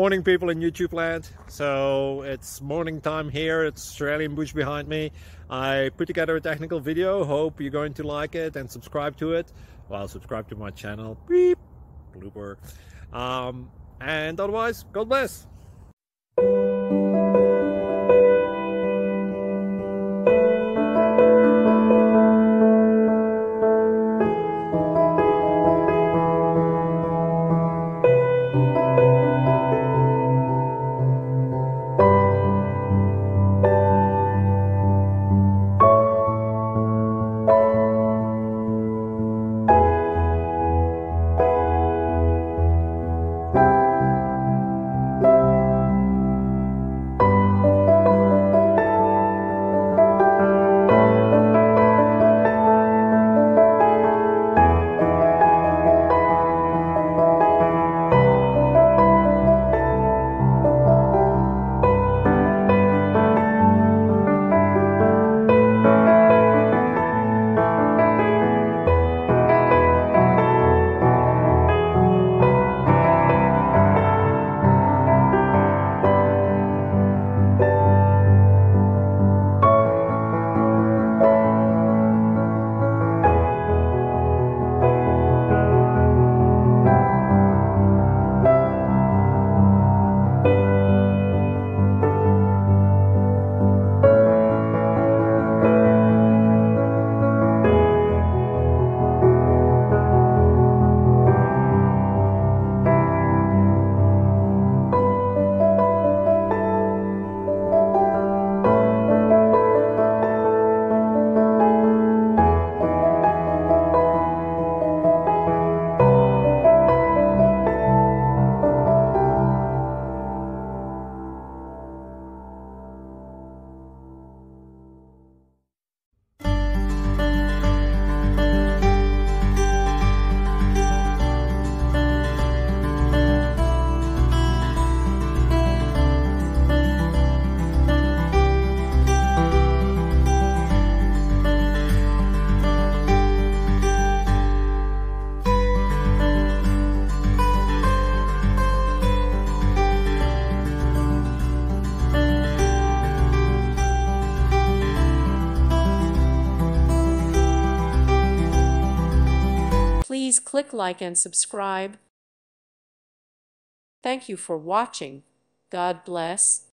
Morning, people in YouTube land. So it's morning time here. It's Australian bush behind me. I put together a technical video. Hope you're going to like it and subscribe to it. Well, subscribe to my channel. Beep. Blooper. And otherwise, God bless. Please click like and subscribe. Thank you for watching. God bless.